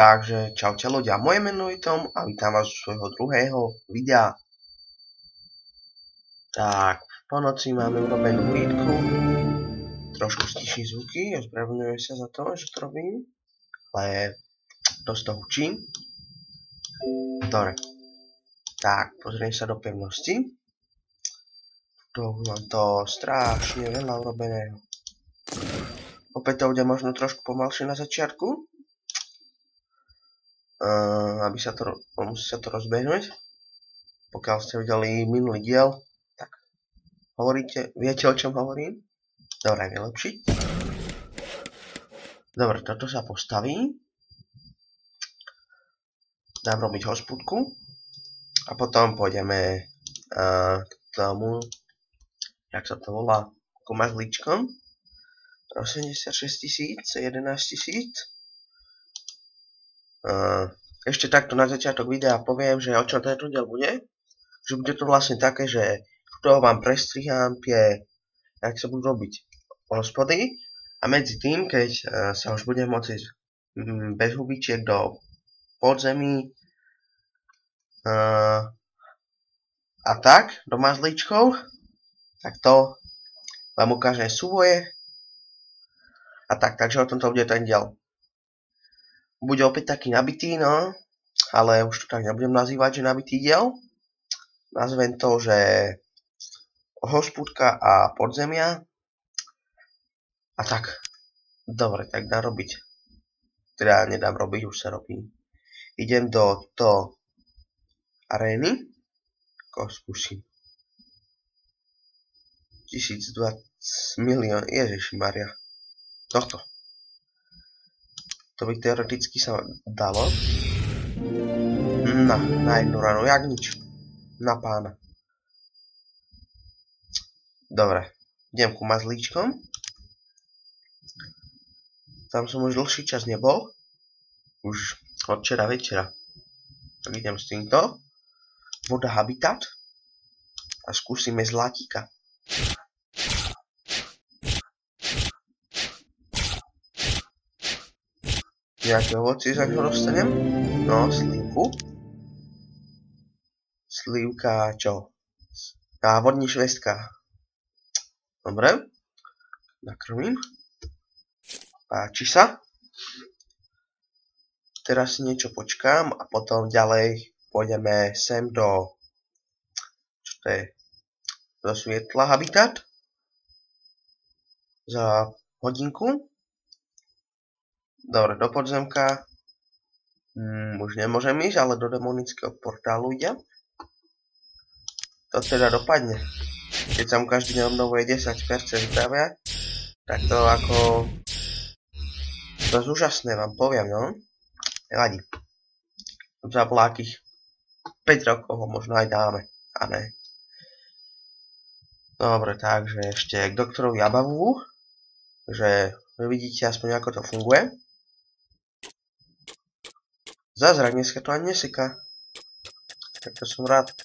Takže čaute ľudia, moje meno je Tom a vítam vás z svojho druhého videa. Tak, po noci máme urobenú výtku. Trošku stiším zvuky, ospravedlňujem sa za to, že to robím. Ale dosť to hučí. Dobre. Tak, pozriem sa do pevnosti. Tu mám to strašne veľa urobeného. Opäť to bude možno trošku pomalšie na začiatku. Musí sa to rozbehnúť. Pokiaľ ste videli minulý diel, tak viete o čom hovorím? Dobre, vylepšiť. Dobre, toto sa postaví. Dám robiť hospodku. A potom pôjdeme k tomu, jak sa to volá, ku mazlíčkom. 86 000, 11 000. Ešte takto na začiatok videa poviem, že o čom tento diel bude. Že bude to vlastne také, že toho vám prestrihám jak sa budú robiť hospody. A medzi tým, keď sa už budem môcť bez hubičiek do podzemí a tak, do mazlíčkov, tak to vám ukážem súboje. A tak, takže o tomto bude ten diel. Bude opäť taký nabitý, no, ale už to tak nebudem nazývať, že nabitý diel. Nazvem to, že hospúdka a podzemia. A tak, dobre, tak dám robiť. Teda nedám robiť, už sa robí. Idem do arény. Ako skúsim. 1020 milión, ježišmaria. Tohto. To by teoreticky sa dalo. Na jednu ranu, jak nič. Na pána. Dobre, idem ku mazlíčkom. Tam som už dlhší čas nebol. Už od včera večera. Tak idem s týmto. Voda habitat. A skúsime zlatíka. Nejaké ovocie, za ho dostanem. No, slívku. Slívka, čo? A vodní švestka. Dobre. Nakrmím. Páči sa. Teraz si niečo počkám a potom ďalej pôjdeme sem do svietla habitat. Za hodinku. Dobre, do podzemka už nemôžem ísť, ale do demonického portálu idem. To teda dopadne. Keď sa mu každý deň obnovuje 10% zdravia, tak to ako dosť úžasné vám poviem, no. Nevadí. Za vlákých 5 rokov ho možno aj dáme, a ne. Dobre, takže ešte k doktorovi Abavu, že vy vidíte aspoň ako to funguje. Zázrak, dneska to ani neseká. Tak to som rád.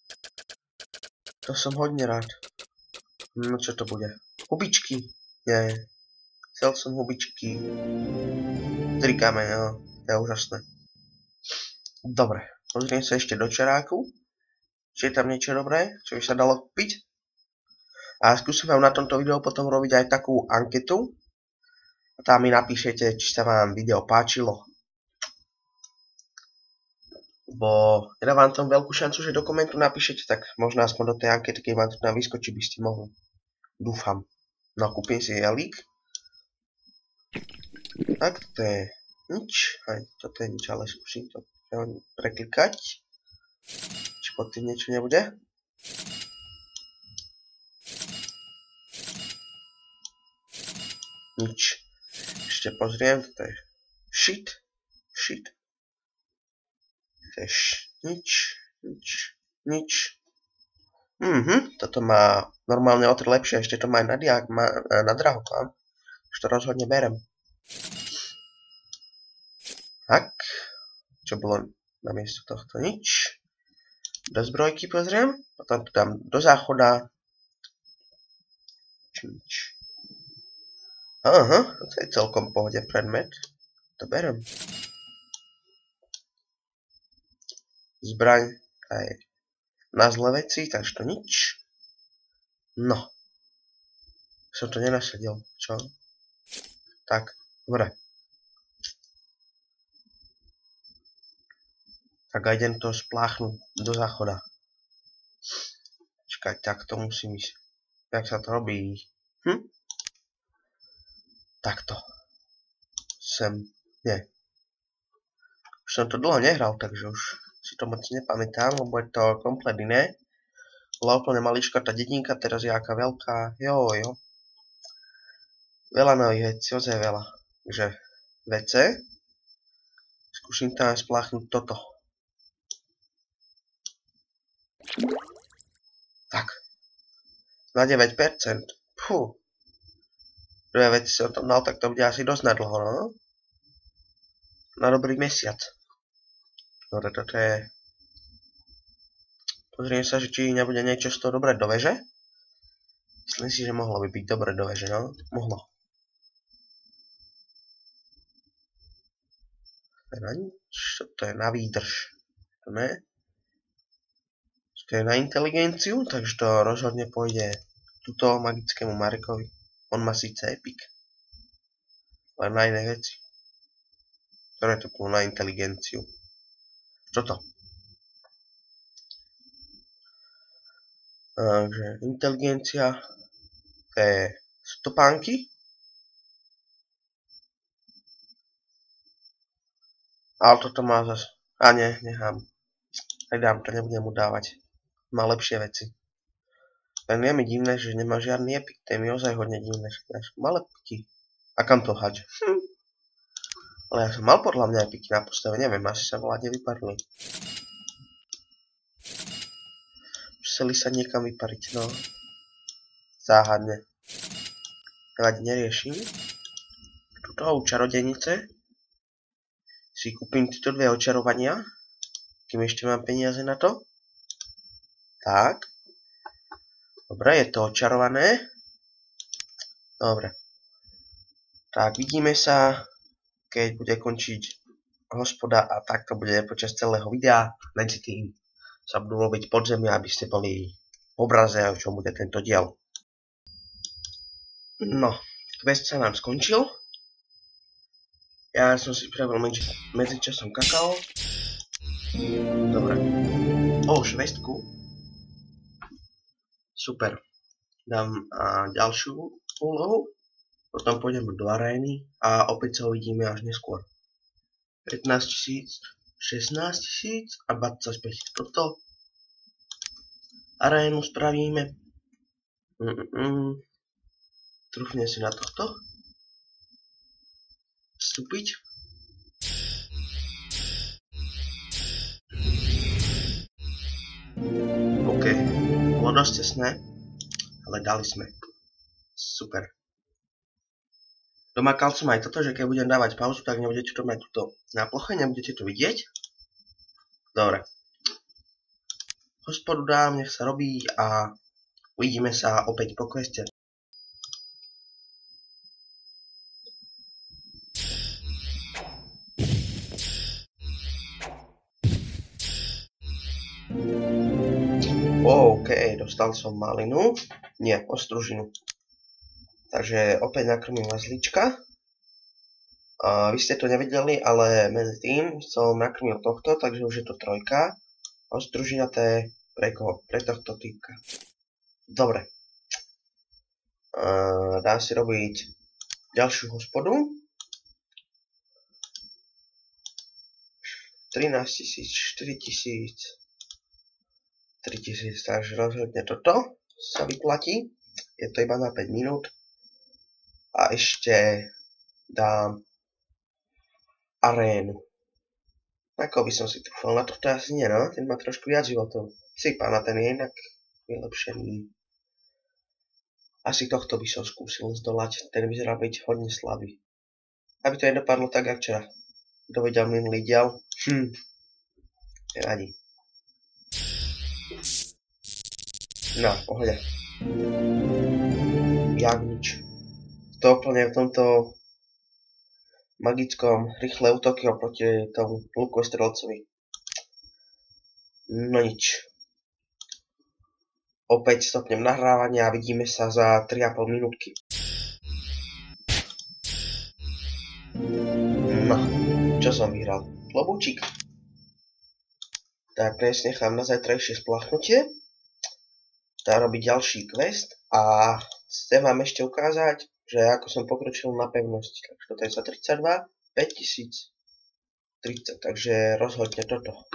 To som hodne rád. No čo to bude? Hubičky? Nie. Chcel som hubičky. Trikáme, no. To je úžasné. Dobre, pozriem sa ešte do čaráku. Či je tam niečo dobré, čo by sa dalo kúpiť. A skúsim vám na tomto videu potom robiť aj takú anketu. A tam mi napíšete, či sa vám video páčilo. Bo ja vám tam veľkú šancu, že do komentu napíšete, tak možno aspoň do tej ankety, keď vám to tam vyskočí, by ste mohli. Dúfam. No, kúpim si jelík. Tak, to je nič. Aj toto je nič, ale skúsim to preklikať. Či pod tým niečo nebude. Nič. Ešte pozriem, toto je shit. Nič. Toto má normálne o 3 lepšie, ešte to má aj na drahoklam. Už to rozhodne berem. Tak. Čo bolo namiesto tohto? Nič. Do zbrojky pozriem. Potom to dám do záchoda. Nič. Aha, toto je celkom pohode predmet. To berem. zbraň je na zlé veci, takže to nič. No. Som to nenasadil, čo? Tak, dobre. Tak a idem to spláchnuť do záchoda. Čakaj, tak to musím ísť. Jak sa to robí? Takto. Sem. Nie. Už som to dlho nehral, takže už si to moc nepamätám, lebo je to komplet iné. Bola úplne malička tá dedinka, teraz je aká veľká. Jo. Veľa nových vecí, ozaj veľa. Takže WC. Skúsim tam spláchnuť toto. Tak. Na 9%. Fú. Dve veci som tam dal, tak to bude asi dosť nadlho, no? Na dobrý mesiac. Dobre, toto je... Pozriem sa, že či nebude niečo z toho dobre do veže. Myslím si, že mohlo by byť dobre do veže, no? Mohlo. To je na nič, to je na výdrž. To ne? To je na inteligenciu, takže to rozhodne pôjde tuto magickému Marekovi. On má síce epic. Ale na iné veci. Ktoré to bolo na inteligenciu. Toto. Takže inteligencia. To je stopánky. Ale toto má zase... A nie, nechám. Nedám to, nebudem mu dávať. Má lepšie veci. Len je mi divné, že nemá žiadny epic. To je mi ozaj hodne divné, že má epiky. A kam to hádže? Ale ja som mal podľa mňa epiky na postave, neviem, asi sa volať nevyparili. Museli sa niekam vypariť, no. Záhadne. Nevadí, neriešim. Tuto u čarodejnice si kúpim tieto dve očarovania, kým ešte mám peniaze na to. Tak. Dobre, je to očarované. Dobre. Tak, vidíme sa, keď bude končiť hospoda a tak to bude počas celého videa. Medzi tým sa budú robiť podzemia, aby ste boli v obraze, o čom bude tento diel. No, quest sa nám skončil. Ja som si spravil medzičasom kakao. Dobre. Švestku. Super. Dám ďalšiu úlohu. Potom pôjdeme do arény a opäť sa uvidíme až neskôr. 15 000, 16 000 a 25. Toto arénu spravíme. Trúfne si na tohto. Vstúpiť. OK. Bolo dosť tesné, ale dali sme. Super. Domakal som aj toto, že keď budem dávať pauzu, tak nebudete to mať tuto na ploche, nebudete to vidieť. Dobre. Hospodu dám, nech sa robí a uvidíme sa opäť po queste. OK, dostal som malinu. Nie, ostružinu. Takže opäť nakrmím mazlíčka. Vy ste to nevideli, ale medzi tým som nakrmil tohto, takže už je to 3. Ostružina to je pre koho? Pre tohto týpka. Dobre. Dám si robiť ďalšiu hospodu. 13 000, 4 000, 3 000, takže rozhodne toto sa vyplatí. Je to iba na 5 minút. A ešte dám arénu. Ako by som si trúfal, na toto asi nie, no? Ten má trošku viac životov. Sypá na ten je inak vylepšený. Asi tohto by som skúsil zdolať, ten vyzerá byť hodne slabý. Aby to nedopadlo tak, jak včera. Kto videl minulý diel? Nevadí. No, pohľa. Jak nič. To úplne v tomto magickom rýchle útoky oproti tomu lukostrelcovi. No nič. Opäť stopnem nahrávanie a vidíme sa za 3,5 minútky. No, čo som vyhral? Klobúčik. Tak dnes nechám na zajtrajšie splachnutie. Dá robiť ďalší quest a chcem vám ešte ukázať, že ako som pokročil na pevnosť. Takže toto je za 32, 5030, takže rozhodne toto.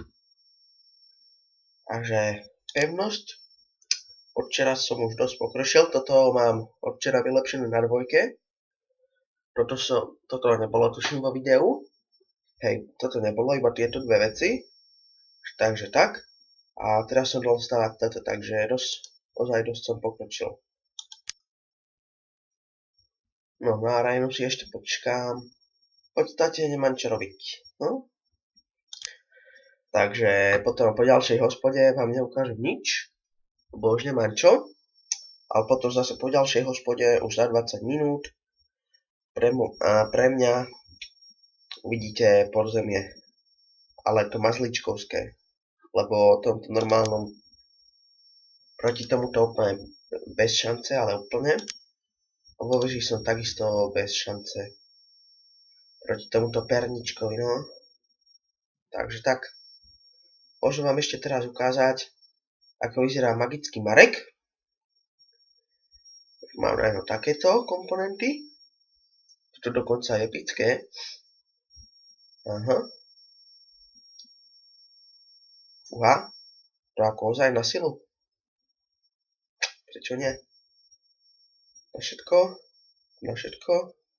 Takže pevnosť. Od včera som už dosť pokročil, toto mám od včera vylepšené na 2. Toto nebolo tuším vo videu. Hej, toto nebolo, iba tieto dve veci. Takže tak. A teraz som dal stavať toto, takže ozaj dosť som pokročil. No, na Rajnu si ešte počkám. V podstate nemám čo robiť. No? Takže potom po ďalšej hospode vám neukážem nič, lebo už nemám čo. Ale potom zase po ďalšej hospode už za 20 minút pre mňa uvidíte podzemie. Ale to mazličkovské. Lebo tomto normálnom proti tomuto úplne bez šance, ale úplne. Vo veži som takisto bez šance. Proti tomuto perničkovi, no. Takže tak. Môžem vám ešte teraz ukázať, ako vyzerá magický Marek. Mám na takéto komponenty. To dokonca je epické. Aha. Fúha. To ako ozaj na silu. Prečo nie? Na všetko.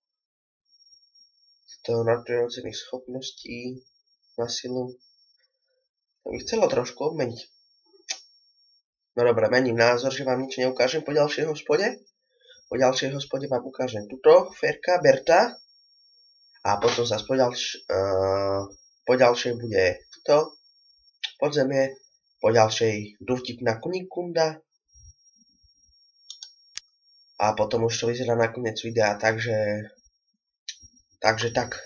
Z toho nadprirodzených schopností na silu. To by chcelo trošku obmeniť. No dobre, mením názor, že vám nič neukážem po ďalšej hospode. Po ďalšej hospode vám ukážem tuto, Ferka, Berta. A potom zase po ďalšej bude tuto, podzemie. Po ďalšej vtipná Kunikunda. A potom už to vyzerá na koniec videa, takže tak.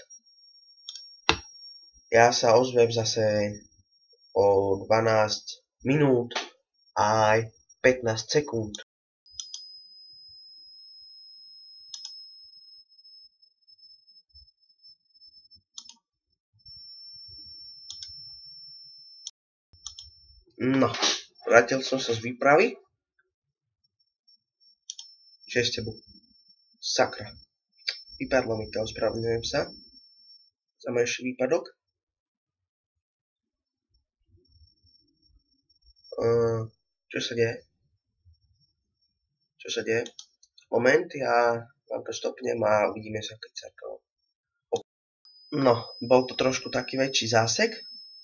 Ja sa ozvem zase o 12 minút aj 15 sekúnd. No, vrátil som sa z výpravy. Čo je s tebou? Sakra. Vypadlo mi to, ospravedlňujem sa. Za menší výpadok. Čo sa deje? Moment, ja vám to stopnem a uvidíme sa, keď sa to... No, bol to trošku taký väčší zásek.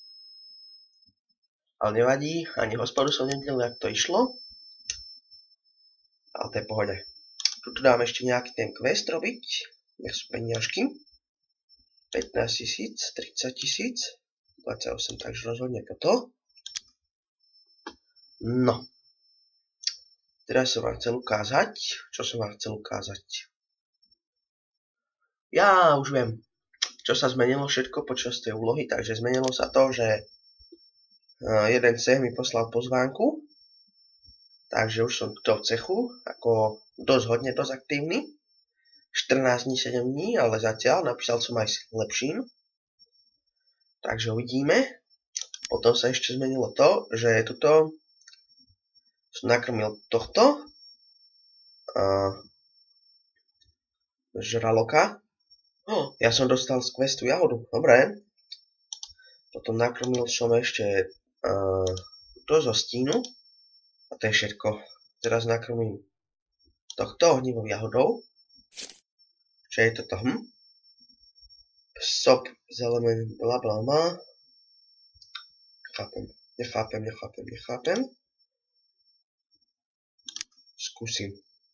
Ale nevadí, ani hospodu som nedelil, jak to išlo. Ale to je pohode. Tuto dám ešte nejaký ten quest robiť. Nech sú peniažky. 15 000, 30 000, 28, takže rozhodne toto. No. Teraz som vám chcel ukázať. Čo som vám chcel ukázať? Ja už viem, čo sa zmenilo všetko počas tej úlohy. Takže zmenilo sa to, že jeden cech mi poslal pozvánku. Takže už som tuto v cechu, ako dosť aktívny. 14 dní, 7 dní, ale zatiaľ napísal som aj lepším. Takže uvidíme. Potom sa ešte zmenilo to, že tuto som nakrmil tohto žraloka. Ja som dostal z questu jahodu, dobre. Potom nakrmil som ešte to zo stínu. A to je všetko. Teraz nakrmím tohto ohnivou jahodou. Čo je toto? Sop z element blablabla. Nechápem. Skúsim.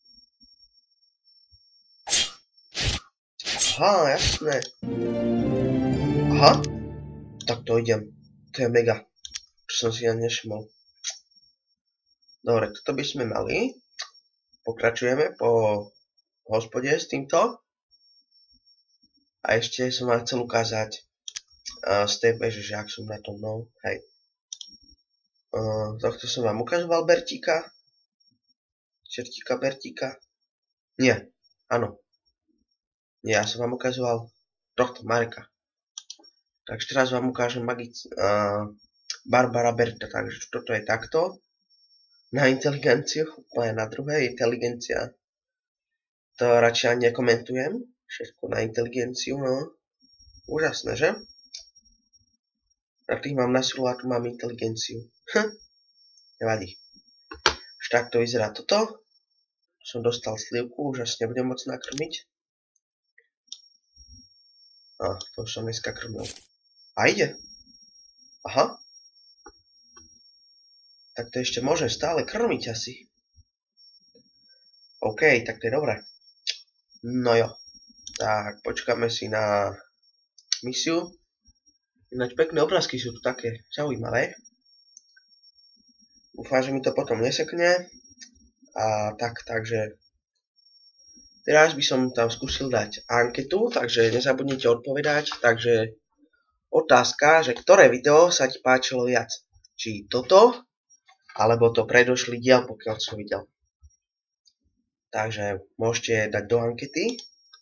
Aha, jasné. Aha. Tak to idem. To je mega. Čo som si ani nevšimol. Dobre, toto by sme mali. Pokračujeme po hospode s týmto. A ešte som vám chcel ukázať z tej beže, že ak som na tom, no, hej. Tohto som vám ukazoval Bertíka. Čertíka Bertíka. Nie, áno. Nie, ja som vám ukazoval tohto Mareka. Takže teraz vám ukážem Barbara Berta. Takže toto je takto. Na inteligenciu, úplne na druhej inteligencia. To radšej ani nekomentujem. Všetko na inteligenciu, no. Úžasné, že? Na tých mám nasilu a tu mám inteligenciu. Nevadí. Už takto vyzerá toto. Som dostal slivku, už asi nebudem môcť nakrmiť. To som dneska krmil. A ide. Aha. Tak to ešte môžem stále krmiť asi. OK, tak to je dobré. No jo. Tak, počkáme si na misiu. Ináč pekné obrázky sú tu také zaujímavé. Dúfam, že mi to potom nesekne. A takže teraz by som tam skúsil dať anketu, takže nezabudnite odpovedať. Takže otázka, že ktoré video sa ti páčilo viac? Či toto, alebo to predošlý diel, pokiaľ som videl. Takže môžete dať do ankety.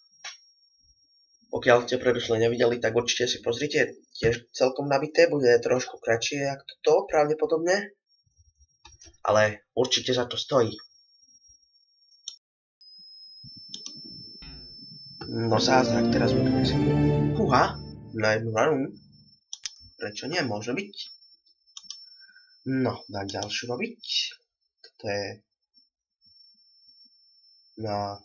Pokiaľ ste predošle nevideli, tak určite si pozrite. Tiež celkom nabité, bude trošku kratšie ako toto, pravdepodobne. Ale určite za to stojí. No zázrak, teraz budeme si... Fúha, na jednu ranu. Prečo nie? Môže byť. No, dám ďalšiu robiť. Toto je... Na...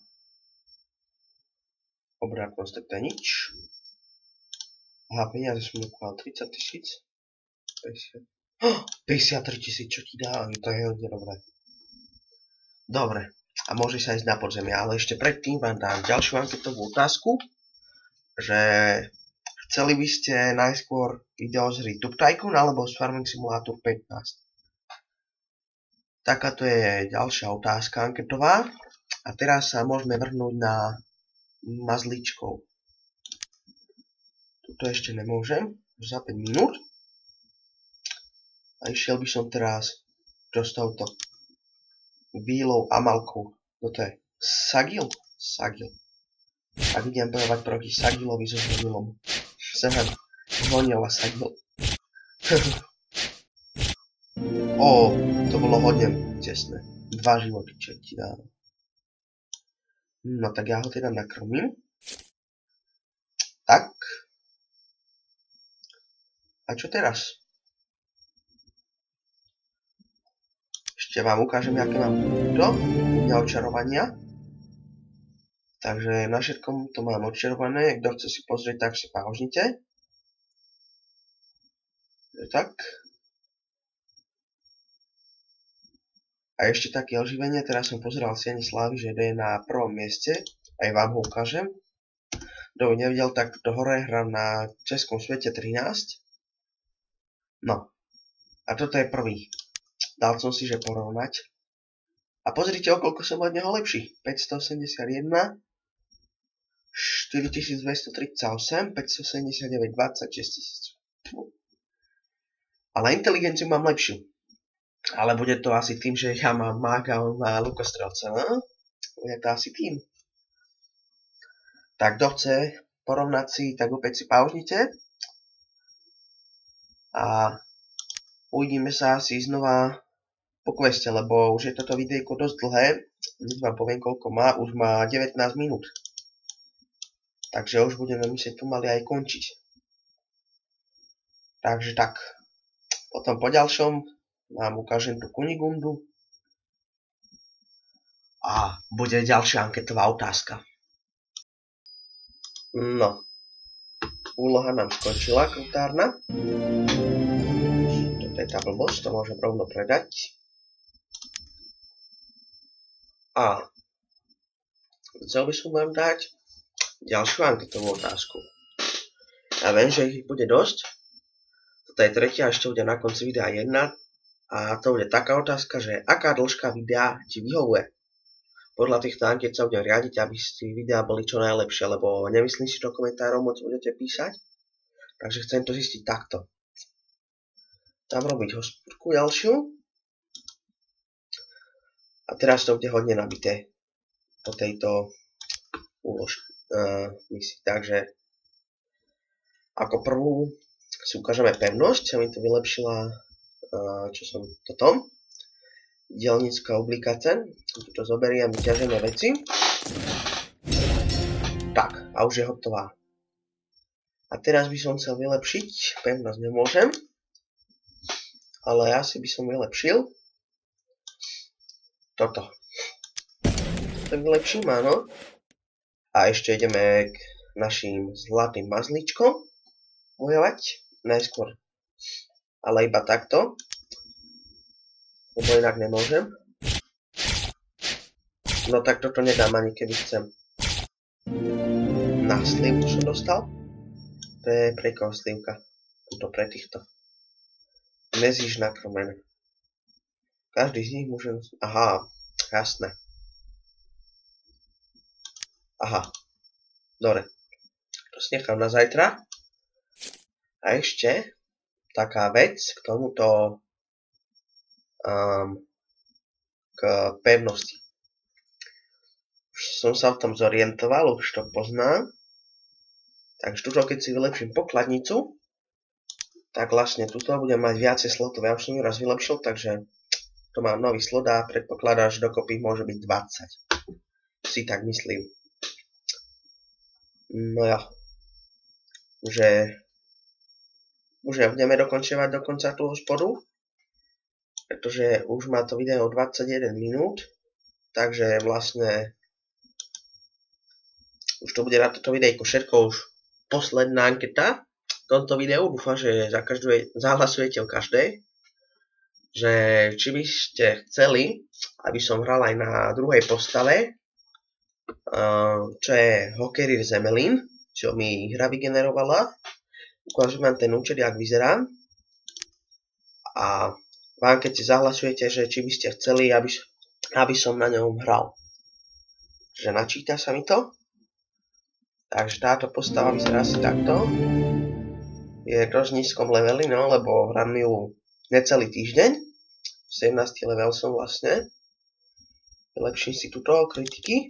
Obráknosť, tak to je nič. Aha, peniaze som nekúval 30 000. 53 000, čo ti dávajú, to je hodne dobré. Dobre. A môže sa ísť na podzemie, ale ešte predtým vám dám ďalšiu anketovú otázku, že chceli by ste najskôr video z hry Tube Tycoon alebo z Farming Simulator 15. Takáto je ďalšia otázka anketová a teraz sa môžeme vrhnúť na mazlíčkov. Tuto ešte nemôžem, už za 5 minút. A išiel by som teraz s touto Vílou Amalkou. Toto je Sagil? Sagil. Tak idem bojovať proti Sagilovi so Zvonilom. Sehem. Zvonil a Sagil. To bolo hodne tesné. 2 životy, čo ti dám. No tak ja ho teda nakrmím. Tak. A čo teraz? Ešte vám ukážem, aké mám očarovania. Takže na všetkom to mám odčerované. Kto chce si pozrieť, tak si pauznite. Tak. A ešte také oživenie. Teraz som pozeral Siene slávy, že je na prvom mieste. Aj vám ho ukážem. Kto ho nevidel, tak to hore hrá na Českom svete 13. No. A toto je prvý. Dal som si, že porovnať. A pozrite, okoľko som od neho lepší. 581. 4238, 579, 26 000. Ale inteligenciu mám lepšiu. Ale bude to asi tým, že ja mám mága a on má lukostrelca, no? Bude to asi tým. Tak, kto chce porovnať si, tak opäť si pauznite. A uvidíme sa asi znova po queste, lebo už je toto videjko dosť dlhé. Hneď vám poviem, koľko má. Už má 19 minút. Takže už budeme musieť pomaly aj končiť. Takže tak. Potom po ďalšom vám ukážem tú Kunigundu. A bude ďalšia anketová otázka. No. Úloha nám skončila, krutárna. Toto je tá blbosť, to môžem rovno predať. A chcel by som vám dať ďalšiu anketovú otázku. Ja viem, že ich bude dosť. Toto je tretia, ešte bude na konci videa jedna. A to bude taká otázka, že aká dĺžka videa ti vyhovuje. Podľa týchto anket sa budem riadiť, aby si videa boli čo najlepšie, lebo nemyslím si, do komentárov moc budete písať. Takže chcem to zistiť takto. tam robiť hospodku ďalšiu. A teraz to bude hodne nabité po tejto misii. Takže ako prvú si ukážeme pevnosť, sa mi to vylepšila, čo som toto. Dielnická obligace, tu zoberiem, ťažené veci. Tak, a už je hotová. A teraz by som chcel vylepšiť, pevnosť nemôžem, ale asi by som vylepšil toto. To vylepším, áno. A ešte ideme k našim zlatým mazlíčkom bojovať. Najskôr, ale iba takto. Lebo inak nemôžem. No tak toto nedám ani keby chcem. Na slivku som dostal. To je pre koho slivka? Tuto pre týchto. Nezíš nakromené. Každý z nich môže... Aha, jasné. Aha. Dobre. To si nechám na zajtra. A ešte taká vec k tomuto k pevnosti. Už som sa v tom zorientoval, už to poznám. Takže tuto, keď si vylepším pokladnicu, tak vlastne tuto budem mať viacej slotov. Ja už som ju raz vylepšil, takže to mám nový slot a predpokladám, že dokopy môže byť 20. Si tak myslím. No ja. Už budeme dokončovať dokonca tú hospodu. Pretože už má to video 21 minút. Takže vlastne už to bude na toto videjko všetko, už posledná anketa v tomto videu. Dúfam, že zahlasujete o každej. Že či by ste chceli, aby som hral aj na druhej postave, čo je Hokerir Zemelin, čo mi hra vygenerovala. Ukážem vám ten účet, jak vyzerá. A vám keď si zahlasujete, že či by ste chceli, aby som na ňom hral. Že načíta sa mi to. Takže táto postava vyzerá asi takto. Je dosť nízkom leveli, no, lebo hrám ju necelý týždeň. 17. level som vlastne. Vylepším si túto kritiky.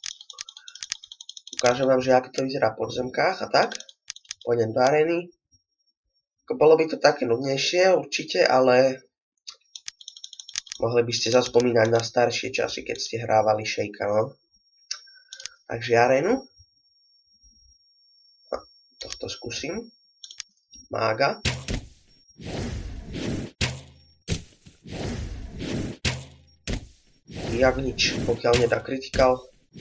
Ukážem vám, že ako to vyzerá v podzemkách a tak. Pôjdem do arény. Bolo by to také nudnejšie určite, ale mohli by ste zaspomínať na staršie časy, keď ste hrávali Shakea, no. Takže arénu. Tohto skúsim. Mága. Jak nič, pokiaľ nedá critical.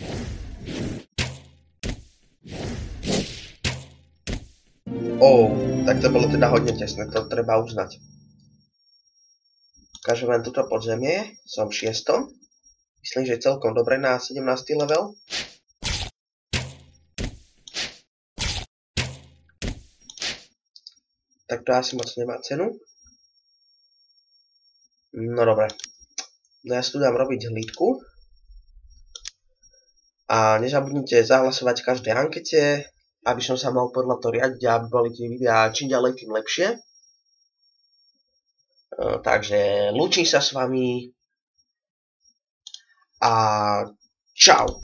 Tak to bolo teda hodne tesné, to treba uznať. Ukážem vám tuto podzemie, som v 6. Myslím, že celkom dobre na 17. level. Tak to asi moc nemá cenu. No dobre. No ja si tu dám robiť hlídku. A nezabudnite zahlasovať v každej ankete, aby som sa mohol podľa toho riadiť, aby boli tie videá čím ďalej, tým lepšie. Takže lúčim sa s vami a čau.